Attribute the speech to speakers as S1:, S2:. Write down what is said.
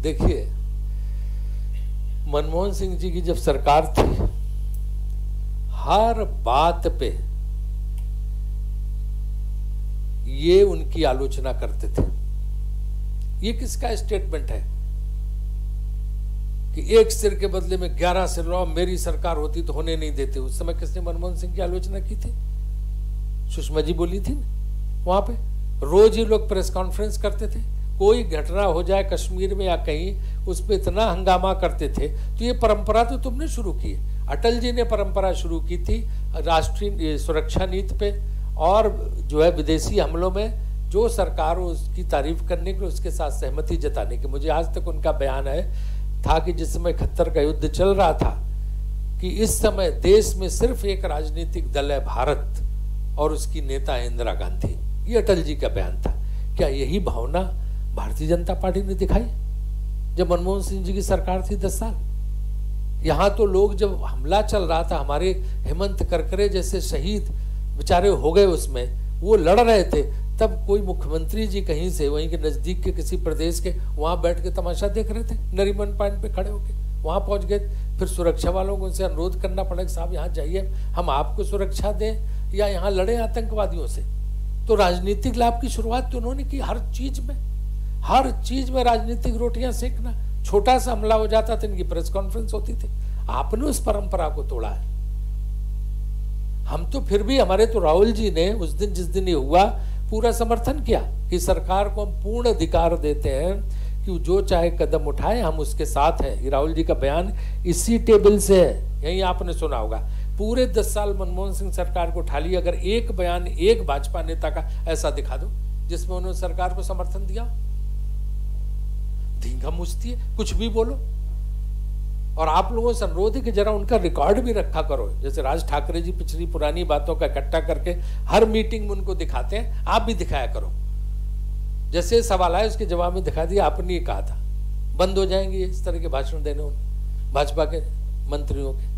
S1: देखिए, मनमोहन सिंह जी की जब सरकार थी, हर बात पे ये उनकी आलोचना करते थे। ये किसका स्टेटमेंट है कि एक सिर के बदले में 11 सिर लो, मेरी सरकार होती तो होने नहीं देते। उस समय किसने मनमोहन सिंह की आलोचना की थी? सुषमा जी बोली थी ना वहां पे। रोज ही लोग प्रेस कॉन्फ्रेंस करते थे, कोई घटना हो जाए कश्मीर में या कहीं, उस पर इतना हंगामा करते थे। तो ये परंपरा तो तुमने शुरू की है। अटल जी ने परंपरा शुरू की थी राष्ट्रीय सुरक्षा नीति पे, और जो है विदेशी हमलों में जो सरकार हो उसकी तारीफ करने की, उसके साथ सहमति जताने की। मुझे आज तक उनका बयान है था कि जिस समय 71 का युद्ध चल रहा था कि इस समय देश में सिर्फ एक राजनीतिक दल है, भारत, और उसकी नेता है इंदिरा गांधी। ये अटल जी का बयान था। क्या यही भावना भारतीय जनता पार्टी ने दिखाई जब मनमोहन सिंह जी की सरकार थी 10 साल? यहां तो लोग, जब हमला चल रहा था, हमारे हेमंत करकरे जैसे शहीद बेचारे हो गए, उसमें वो लड़ रहे थे, तब कोई मुख्यमंत्री जी कहीं से वहीं के नजदीक के किसी प्रदेश के वहां बैठ के तमाशा देख रहे थे, नरीमन पॉइंट पे खड़े होके वहां पहुंच गए। फिर सुरक्षा वालों को उनसे अनुरोध करना पड़ा, साहब यहाँ जाइए, हम आपको सुरक्षा दें या यहाँ लड़े आतंकवादियों से। तो राजनीतिक लाभ की शुरुआत तो उन्होंने की। हर चीज में राजनीतिक रोटियां सेकना। छोटा सा हमला हो जाता था, इनकी प्रेस कॉन्फ्रेंस होती थी। आपने उस परंपरा को तोड़ा है। हम तो फिर भी, हमारे तो राहुल जी ने उस दिन, जिस दिन ये हुआ, पूरा समर्थन किया कि सरकार को हम पूर्ण अधिकार देते हैं कि जो चाहे कदम उठाए, हम उसके साथ हैं। ये राहुल जी का बयान इसी टेबल से है, यही आपने सुना होगा। पूरे 10 साल मनमोहन सिंह सरकार को उठा लिया, अगर एक बयान एक भाजपा नेता का ऐसा दिखा दो जिसमें उन्होंने सरकार को समर्थन दिया। धींगा मुझती है, कुछ भी बोलो। और आप लोगों से अनुरोध है कि जरा उनका रिकॉर्ड भी रखा करो। जैसे राज ठाकरे जी पिछली पुरानी बातों का इकट्ठा करके हर मीटिंग में उनको दिखाते हैं, आप भी दिखाया करो। जैसे सवाल आए उसके जवाब में दिखा दिया, आपने ये कहा था। बंद हो जाएंगे इस तरह के भाषण देने भाजपा के मंत्रियों के।